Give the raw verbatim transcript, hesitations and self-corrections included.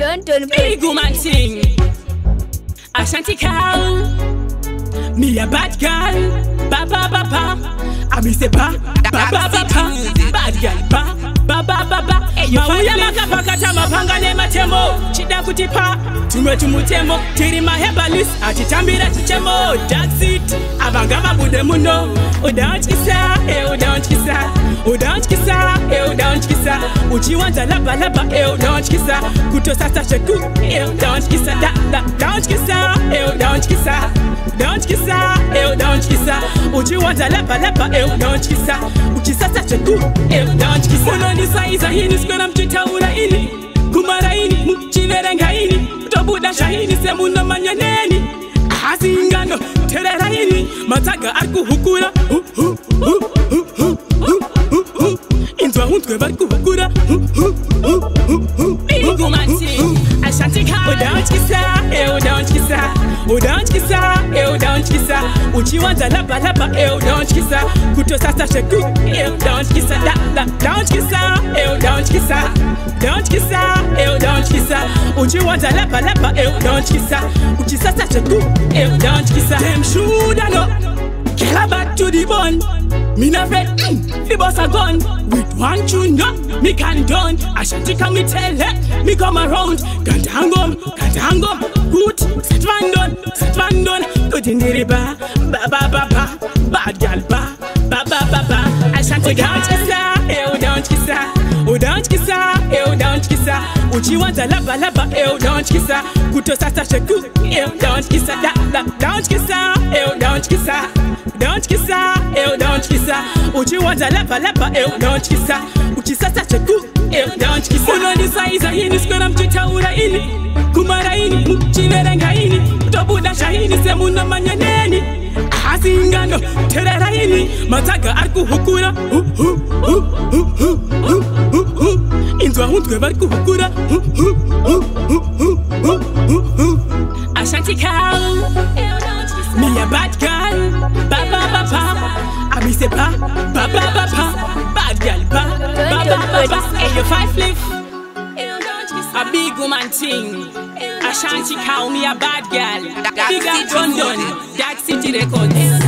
Don't don't big woman thing. Ashanti cow. Me a bad girl. Ba ba ba ba. I be say ba ba ba ba ba. Bad girl ba ba ba ba ba. Mawuya makapakata mapanga ne matemo. Chida kutipa. Tumwe tumutemo. Tiri mahebalis. Achitambira chichemo. That's it. Abangama bude muno. Udaunchkisa. Eh udaunchkisa. Udaunchkisa. Eh udaunchkisa. Uchiwanja laba laba. Eh udaunchkisa. Kuto sasa sheku. Eh udaunchkisa. Da da udaunchkisa. Eh udaunchkisa. Udaunchkisa. Eh udaunchkisa. Uchiwanja laba laba. Eh udaunchkisa. Uchisasa cheku. Eh udaunchkisa. Unoni saiza hini skona mchitaura ini. Kumara ini. Mchivere nga ini. Utobuda shahini semuna manyaneni. Ahazingano. Terera ini. Mataga arku hukura. Hu hu hu hu hu hu hu hu. Inzwa huntwe barku hukura. Hu hu hu hu hu. Big woman thing. Ashanti cow. Udaunchkisa. Eh udaunchkisa. Udaunchkisa. Eh udaunchkisa. Uchiwanja laba laba. Eh udaunchkisa. Kuto sasa sheku. Eh udaunchkisa. Da da udaunchkisa. Eh udaunchkisa. Udaunchkisa. Eh udaunchkisa. Uchiwanja laba laba. Eh udaunchkisa. Uchisasa sheku. Eh udaunchkisa. Them shoulda know. Kill her back to the bone. Me na afraid, mm, fi boss a gun. With one tune, no, me can done. Ashanti can me tell her, me come around. Can't hang on, can't hang on. Good, set man done, set man done. Good in the river, ba ba ba ba. Bad gal ba, ba ba ba ba. Ashanti udaunchkisa, eh udaunchkisa. Udaunchkisa, eh udaunchkisa. Uchiwanja laba laba, eh udaunchkisa. Kuto sasa sheku, eh udaunchkisa. Da da udaunchkisa, eh udaunchkisa. Udaunchkisa, eh udaunchkisa. Uchiwanja laba laba, eh udaunchkisa. Uchisasa cheku, eh udaunchkisa. Unoni saiza hini skona mchitaura ini. Kumara ini, mchivere nga ini. Utobuda shahini semuna manyaneni. Ahazingano, terera ini. Mataga arku hukura. Hu hu hu hu hu hu hu hu. Inzwa huntwe barku hukura. Hu hu hu hu hu hu hu hu. Ashanti cow. Me a bad girl. Ba ba ba ba. I be say ba ba ba ba ba. Bad girl ba ba ba ba ba. Hey you five flip. A big woman thing. Ashanti cow. Me a bad girl. Big up London. Dark City Records.